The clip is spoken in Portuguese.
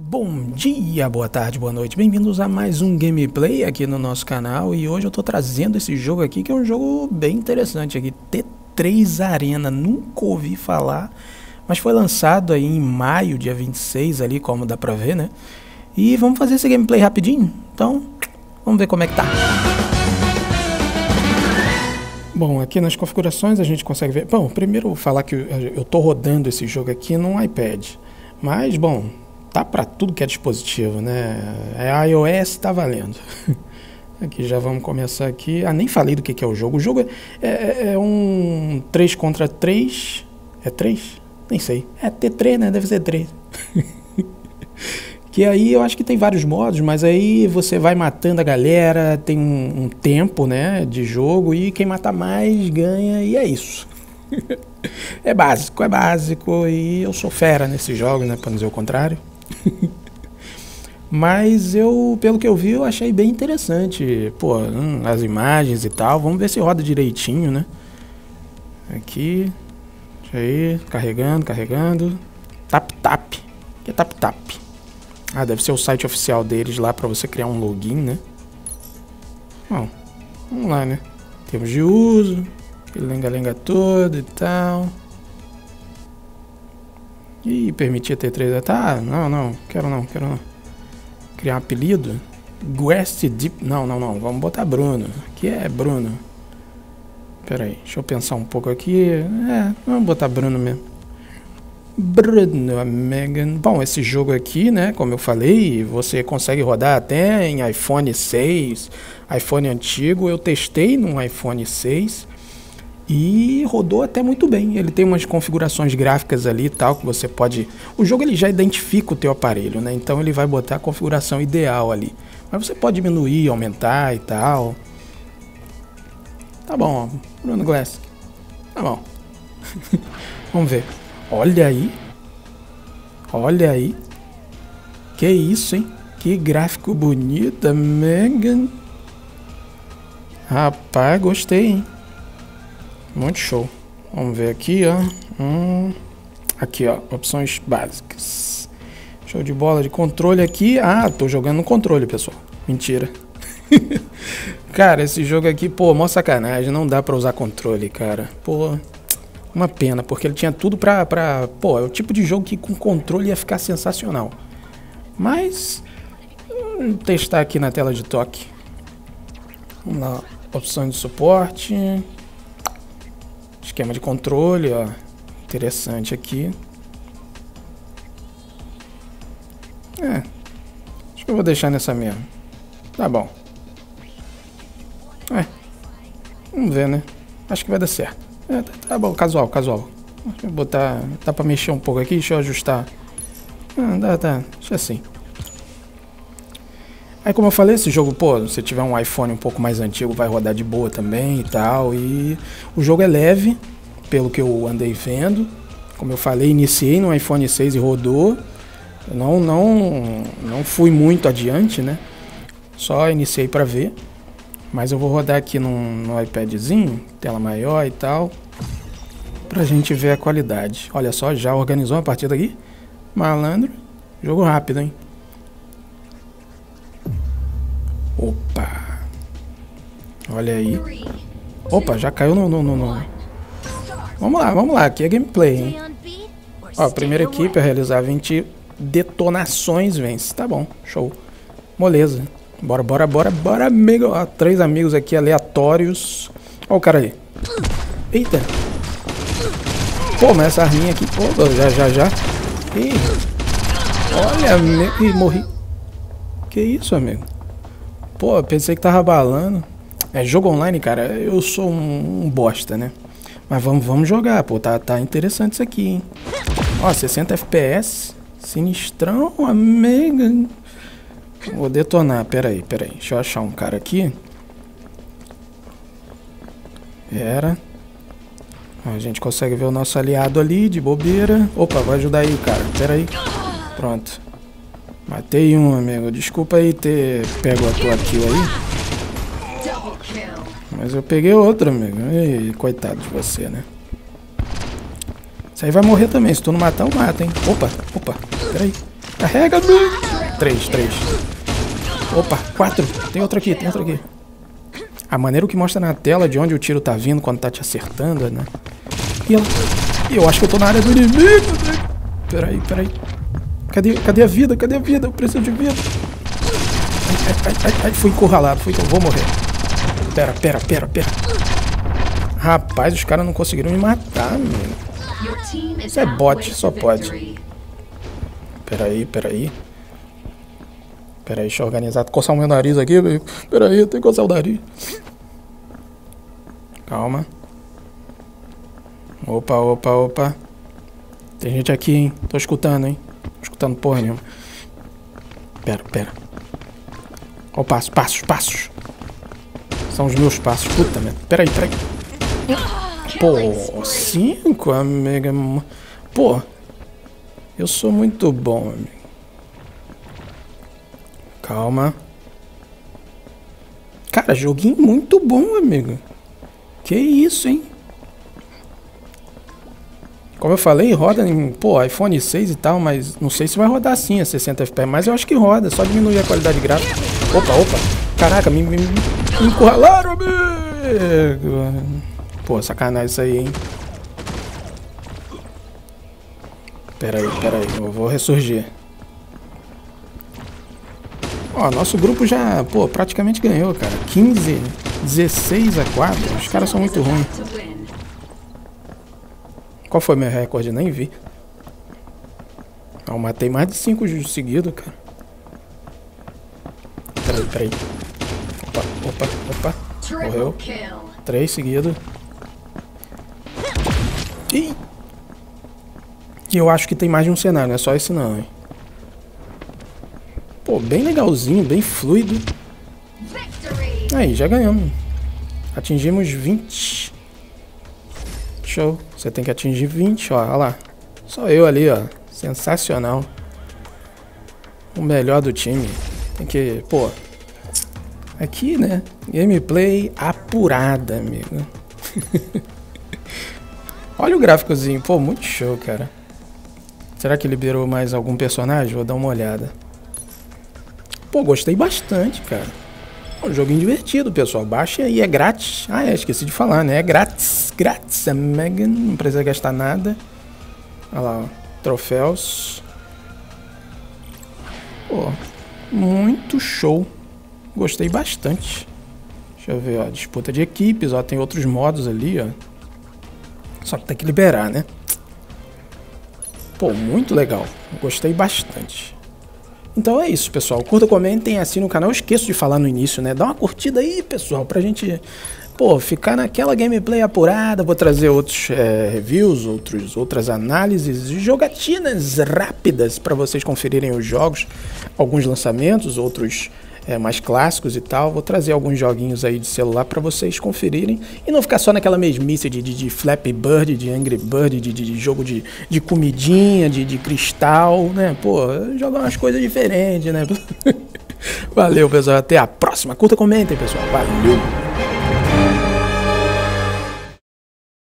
Bom dia, boa tarde, boa noite, bem-vindos a mais um gameplay aqui no nosso canal. E hoje eu tô trazendo esse jogo aqui, que é um jogo bem interessante aqui, T3 Arena. Nunca ouvi falar, mas foi lançado aí em maio, dia 26 ali, como dá pra ver, né? E vamos fazer esse gameplay rapidinho, então vamos ver como é que tá. Bom, aqui nas configurações a gente consegue ver... Bom, primeiro eu vou falar que eu tô rodando esse jogo aqui num iPad, mas, bom, tá para tudo que é dispositivo, né? É iOS, tá valendo. Aqui já vamos começar aqui. Ah, nem falei do que é o jogo. O jogo é um 3 contra 3. É 3? Nem sei. É T3, né? Deve ser 3. Que aí eu acho que tem vários modos, mas aí você vai matando a galera, tem um tempo, né, de jogo, e quem mata mais ganha, e é isso. É básico, e eu sou fera nesses jogos, né, para não dizer o contrário. Mas eu, pelo que eu vi, eu achei bem interessante. Pô, as imagens e tal. Vamos ver se roda direitinho, né? Aqui. Deixa aí. Carregando. Tap. O que é tap? Ah, deve ser o site oficial deles lá pra você criar um login, né? Bom, vamos lá, né? Termos de uso. Aquele lenga-lenga todo e tal. Ih, permitir T3. Tá, não. Quero não. Criar um apelido. Guest Deep. Não. Vamos botar Bruno. Aqui é Bruno. Pera aí, deixa eu pensar um pouco aqui. Vamos botar Bruno mesmo. Bruno, Megan. Bom, esse jogo aqui, né, como eu falei, você consegue rodar até em iPhone 6, iPhone antigo. Eu testei num iPhone 6 e rodou até muito bem. Ele tem umas configurações gráficas ali e tal, que você pode... O jogo ele já identifica o teu aparelho, né, então ele vai botar a configuração ideal ali. Mas você pode diminuir, aumentar e tal. Tá bom, Bruno Glass. Tá bom. Vamos ver. Olha aí. Que isso, hein? Que gráfico bonito, Megan. Rapaz, gostei, hein? Muito show. Vamos ver aqui, ó. Aqui, ó. Opções básicas. Show de bola de controle aqui. Ah, tô jogando no controle, pessoal. Mentira. Cara, esse jogo aqui, pô, mó sacanagem. Não dá pra usar controle, cara. Pô... Uma pena, porque ele tinha tudo pra... Pô, é o tipo de jogo que com controle ia ficar sensacional. Mas... Vou testar aqui na tela de toque. Vamos lá. Opção de suporte. Esquema de controle, ó. Interessante aqui. Acho que eu vou deixar nessa mesmo. Tá bom. Vamos ver, né? Acho que vai dar certo. Tá bom, casual. Deixa eu botar... Dá pra mexer um pouco aqui, deixa eu ajustar. Tá, deixa assim. Aí, como eu falei, esse jogo, pô, se tiver um iPhone um pouco mais antigo, vai rodar de boa também e tal. E o jogo é leve, pelo que eu andei vendo. Como eu falei, iniciei no iPhone 6 e rodou. Eu não fui muito adiante, né? Só iniciei pra ver. Mas eu vou rodar aqui no iPadzinho, tela maior e tal, pra gente ver a qualidade. Olha só, já organizou a partida aqui. Malandro. Jogo rápido, hein? Opa. Olha aí. Opa, já caiu no... Vamos lá, aqui é gameplay, hein? Ó, a primeira equipe a realizar 20 detonações vence. Tá bom, show. Moleza. Bora, amigo. Ó, 3 amigos aqui aleatórios. Ó o cara ali. Eita. Pô, mas essa arminha aqui... Pô, já. Ih. Olha, amigo. Ih, morri. Que isso, amigo? Pô, pensei que tava balando. É, jogo online, cara, eu sou um bosta, né? Mas vamos jogar, pô. Tá interessante isso aqui, hein? Ó, 60 FPS. Sinistrão, amigo. Vou detonar, pera aí. Deixa eu achar um cara aqui. A gente consegue ver o nosso aliado ali, de bobeira. Opa, vai ajudar aí, cara. Pera aí. Pronto. Matei um, amigo. Desculpa aí ter pego a tua kill aí. Mas eu peguei outro, amigo. Ei, coitado de você, né? Isso aí vai morrer também. Se tu não matar, eu mato, hein? Opa. Pera aí. Carrega, amigo. 3. Opa, 4. Tem outro aqui, A maneira que mostra na tela de onde o tiro tá vindo quando tá te acertando, né? E eu acho que eu tô na área do inimigo, né? Peraí. Cadê a vida? Eu preciso de vida. Ai, fui encurralado, vou morrer. Pera. Rapaz, os caras não conseguiram me matar, meu. Isso é bot, só pode. Peraí. Peraí, deixa eu organizar. Coçar o meu nariz aqui, velho. Peraí, eu tenho que coçar o nariz. Calma. Opa. Tem gente aqui, hein. Tô escutando, hein. Tô escutando porra nenhuma. Pera. Ó, passos. São os meus passos. Puta merda. Peraí. Pô, 5, amiga. Pô, eu sou muito bom, amigo. Calma. Cara, joguinho muito bom, amigo. Que isso, hein? Como eu falei, roda em, iPhone 6 e tal, mas não sei se vai rodar assim a 60 FPS, mas eu acho que roda, só diminuir a qualidade gráfica. Opa. Caraca, me encurralaram, amigo. Pô, sacanagem isso aí, hein? Peraí, eu vou ressurgir. Ó, nosso grupo já, praticamente ganhou, cara. 16-4. Os caras são muito ruins. Qual foi meu recorde? Nem vi. Eu matei mais de 5 seguidos, cara. Peraí. Opa. Morreu. 3 seguidos. E eu acho que tem mais de um cenário, não é só esse não, hein. Pô, bem legalzinho, bem fluido. Aí, já ganhamos. Atingimos 20. Show. Você tem que atingir 20, ó. Olha lá. Só eu ali, ó. Sensacional. O melhor do time. Tem que, aqui, né? Gameplay apurada, amigo. Olha o gráficozinho. Pô, muito show, cara. Será que liberou mais algum personagem? Vou dar uma olhada. Pô, gostei bastante, cara. Um joguinho divertido, pessoal. Baixa aí, é grátis. Ah, esqueci de falar, né? É grátis. É mega, não precisa gastar nada. Olha lá, ó. Troféus. Pô, muito show. Gostei bastante. Deixa eu ver, ó. Disputa de equipes, ó. Tem outros modos ali, ó. Só que tem que liberar, né? Pô, muito legal. Gostei bastante. Então é isso, pessoal. Curta, comentem, assinem o canal. Eu esqueço de falar no início, né? Dá uma curtida aí, pessoal, pra gente, ficar naquela gameplay apurada. Vou trazer outros reviews, outras análises, jogatinas rápidas pra vocês conferirem os jogos. Alguns lançamentos, outros mais clássicos e tal. Vou trazer alguns joguinhos aí de celular pra vocês conferirem. E não ficar só naquela mesmice de Flappy Bird, de Angry Bird, de jogo de comidinha, de cristal, né? Jogar umas coisas diferentes, né? Valeu, pessoal. Até a próxima. Curta, comentem, pessoal. Valeu!